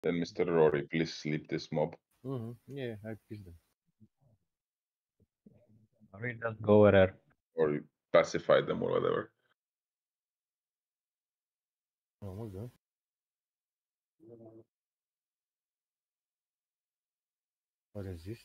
Then Mr. Rory, please sleep this mob. Yeah, I pissed them. Rory, just go there. Or you pacify them or whatever. Oh my god. Resist.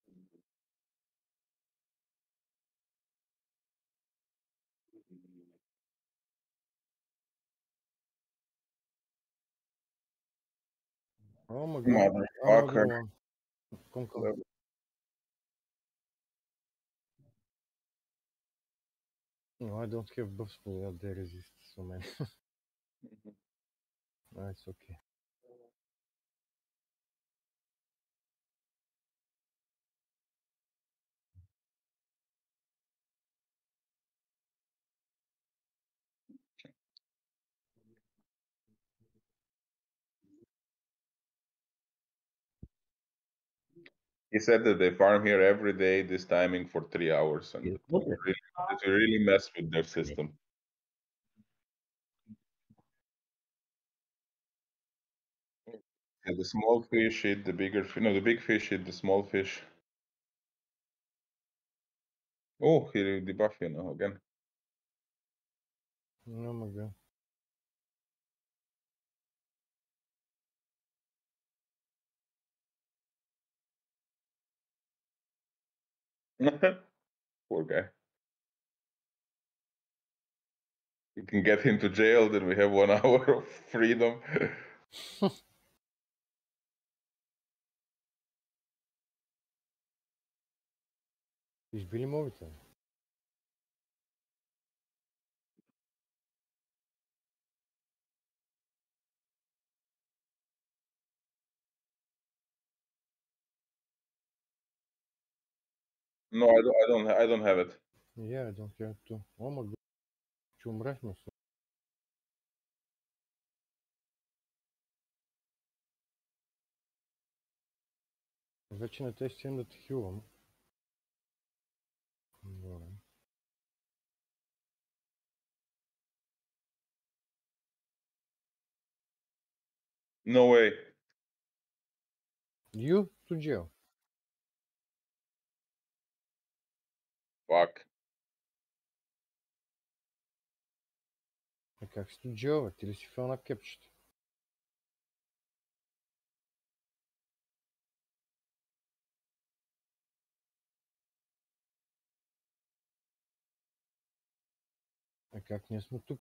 Oh my god. Another Motherfucker. one. Come. No, I don't have buffs for that. They resist so many. No, it's okay. He said that they farm here every day, this timing for 3 hours, and it really mess with their system. And the small fish eat the bigger fish. No, the big fish eat the small fish. Oh, he debuff you now again. Oh my god. Poor guy. You can get him to jail, then we have 1 hour of freedom. Избили мовите. No, I don't have it. Yeah, I don't have to. Oh my god. Че умреш ме? Вече не те стигам да те хилвам. Добре. No way. You to jail. Fuck. А как си to jail, бе? Ти ли си фел на кепчета? А как ние сме тук?